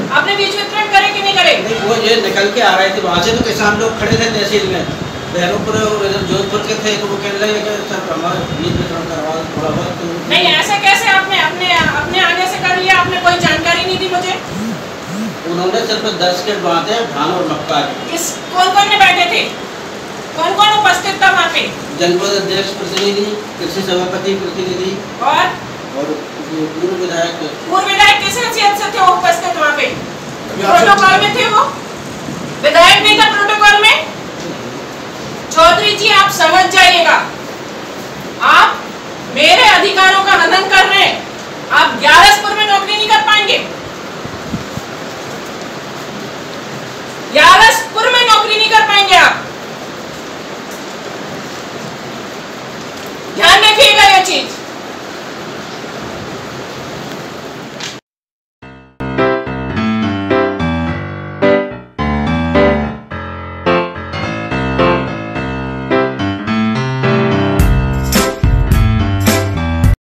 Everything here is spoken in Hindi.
आपने बीज वितरण करे कि नहीं करे? नहीं, वो ये निकल के आ रहे थे वहाँ से, तो किसान लोग खड़े थे तहसील में, बहनों और इधर जोधपुर के थे, तो वो कहने लगे कि सर हमारा बीज वितरण करवा थोड़ा बहुत। नहीं, ऐसे कैसे आपने अपने आने से कर लिया? आपने कोई जानकारी नहीं दी मुझे? उन्होंने सिर्फ 10 किट बांटे धान और मक्का के। कौन ने बैठे थे? कौन उपस्थित था वहाँ पे? जनपद अध्यक्ष प्रतिनिधि, कृषि सभापति प्रतिनिधि और पूर्व विधायक। पूर्व विधायक किस हैसियत से थे वो उपस्थित वहाँ पे? प्रोटोकॉल में थे वो? विधायक नहीं था प्रोटोकॉल में? चौधरी जी आप समझ जाइएगा, आप मेरे अधिकारों का हनन कर रहे हैं। आप ग्यारसपुर में नौकरी नहीं कर पाए।